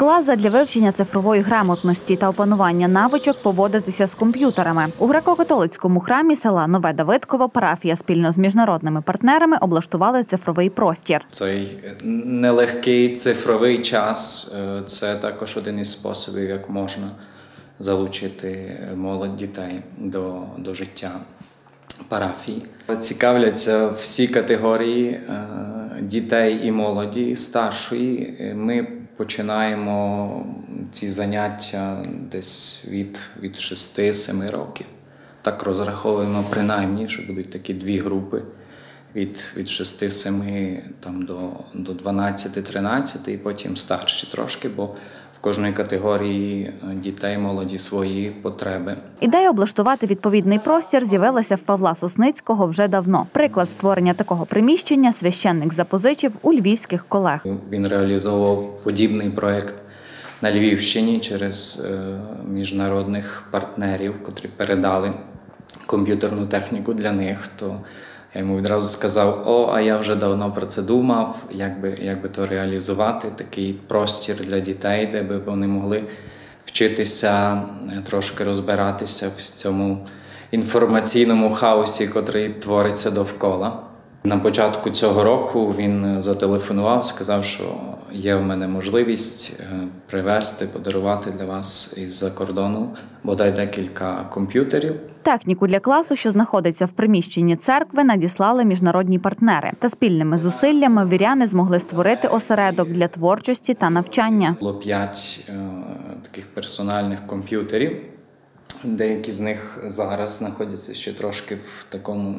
Клас задля вивчення цифрової грамотності та опанування навичок поводитися з комп'ютерами. У греко-католицькому храмі села Нове Давидково парафія спільно з міжнародними партнерами облаштували цифровий простір. Цей нелегкий цифровий час – це також один із способів, як можна залучити молодь, дітей до життя парафії. Цікавляться всі категорії дітей і молоді, старшої. Ми починаємо ці заняття десь від 6-7 років. Так розраховуємо принаймні, що будуть такі дві групи від 6-7 до 12-13 і потім старші трошки, бо в кожної категорії дітей, молоді свої потреби. Ідея облаштувати відповідний простір з'явилася в Павла Сосницького вже давно. Приклад створення такого приміщення священник запозичив у львівських колег. Він реалізовував подібний проєкт на Львівщині через міжнародних партнерів, котрі передали комп'ютерну техніку для них. То я йому відразу сказав: а я вже давно про це думав, як би то реалізувати, такий простір для дітей, де би вони могли вчитися, трошки розбиратися в цьому інформаційному хаосі, котрий твориться довкола. На початку цього року він зателефонував, сказав, що є в мене можливість привезти, подарувати для вас із-за кордону бодай декілька комп'ютерів. Техніку для класу, що знаходиться в приміщенні церкви, надіслали міжнародні партнери. Та спільними зусиллями віряни змогли створити осередок для творчості та навчання. Було 5 таких персональних комп'ютерів. Деякі з них зараз знаходяться ще трошки в такому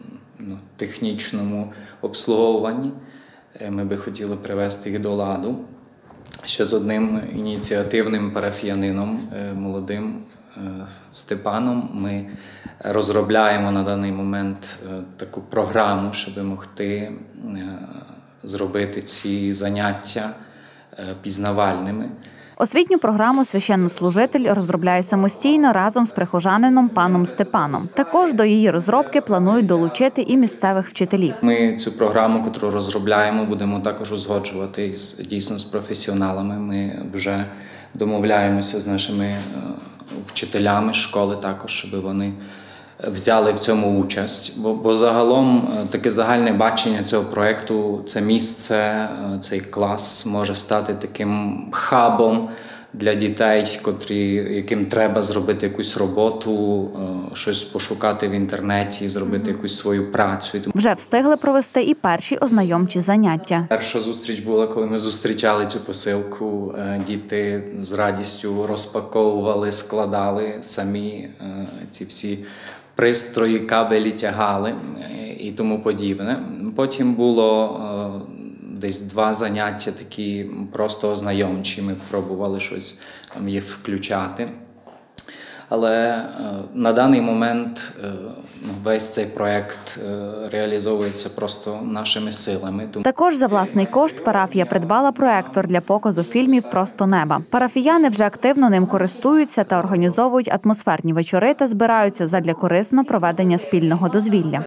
технічному обслуговуванні. Ми би хотіли привести їх до ладу. Ще з одним ініціативним парафіянином, молодим Степаном, ми розробляємо на даний момент таку програму, щоб могти зробити ці заняття пізнавальними. Освітню програму священнослужитель розробляє самостійно разом з прихожанином паном Степаном. Також до її розробки планують долучити і місцевих вчителів. Ми цю програму, яку розробляємо, будемо також узгоджувати дійсно з професіоналами. Ми вже домовляємося з нашими вчителями школи також, щоб вони взяли в цьому участь. Бо загалом таке загальне бачення цього проєкту, це місце, цей клас може стати таким хабом для дітей, яким треба зробити якусь роботу, щось пошукати в інтернеті, зробити якусь свою працю. Вже встигли провести і перші ознайомчі заняття. Перша зустріч була, коли ми зустрічали цю посилку. Діти з радістю розпаковували, складали самі ці всі пристрої, кабелі тягали і тому подібне. Потім було десь 2 заняття такі просто ознайомчі. Ми пробували щось там їх включати. Але на даний момент весь цей проєкт реалізовується просто нашими силами. Також за власний кошт парафія придбала проектор для показу фільмів «Просто неба». Парафіяни вже активно ним користуються та організовують атмосферні вечори та збираються задля корисного проведення спільного дозвілля.